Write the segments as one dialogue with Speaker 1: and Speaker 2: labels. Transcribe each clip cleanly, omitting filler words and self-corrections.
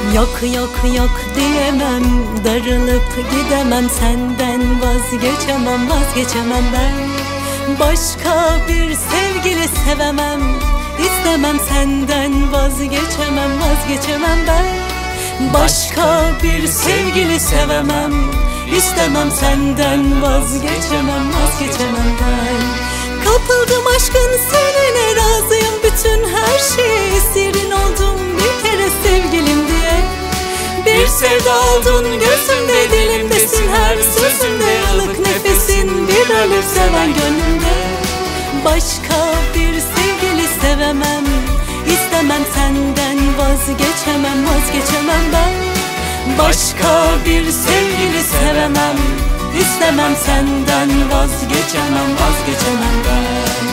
Speaker 1: Yok yok yok diyemem, darılıp gidemem, senden vazgeçemem, vazgeçemem ben. Başka bir sevgili sevemem, istemem, senden vazgeçemem, vazgeçemem ben. Başka bir sevgili sevemem, istemem, senden vazgeçemem, vazgeçemem ben. Kapıldım aşkın seninle, razıyım bütün her şeye, esirin oldum bir kere sevgilim diye. Bir sevda oldun gözümde, dilimdesin her sözümde, ılık nefesin bir ölür seven gönlümde. Başka bir sevgili sevemem, istemem, senden vazgeçemem, vazgeçemem ben. Başka bir sevgili sevemem, istemem, senden vazgeçemem, vazgeçemem ben.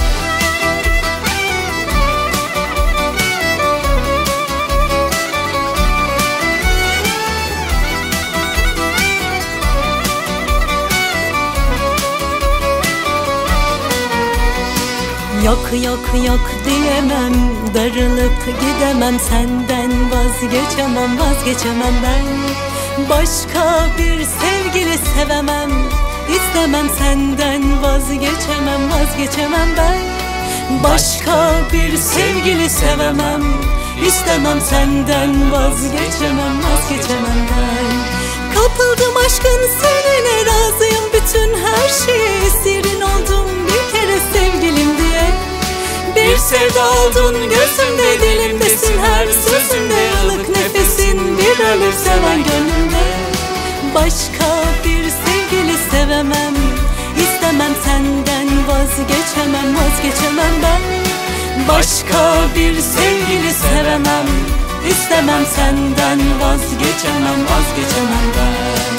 Speaker 1: Yok yok yok diyemem, darılıp gidemem, senden vazgeçemem, vazgeçemem ben. Başka bir sevgili sevemem, istemem, senden vazgeçemem, vazgeçemem ben. Başka bir sevgili sevemem, istemem, senden vazgeçemem, vazgeçemem ben. Kapıldım aşkın seninle, razıyım bütün her şeye, esirin oldum bir kere sevgilim diye. Bir sevda oldun gözümde, dilimdesin her sözümde, ılık nefesin bir ölür seven gönlümde. Başka bir sevgili sevemem, istemem, senden vazgeçemem, vazgeçemem ben. Başka bir sevgili sevemem, istemem, senden vazgeçemem, vazgeçemem ben.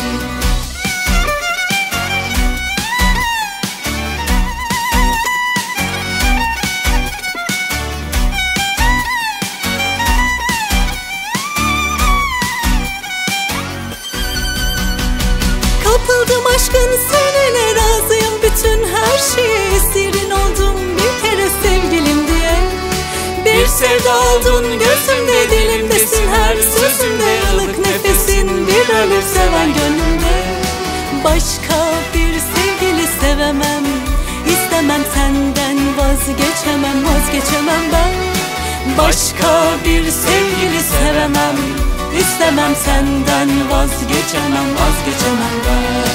Speaker 1: Kapıldım aşkın seninle, razıyım bütün her şeye, esirin oldum bir kere sevgilim diye. Bir sevda oldun gözümde, dilimdesin her sözümde, ılık nefesin bir ölür seven gönlümde. Başka bir sevgili sevemem, istemem, senden vazgeçemem, vazgeçemem ben. Başka bir sevgili sevemem, istemem, senden vazgeçemem, vazgeçemem ben.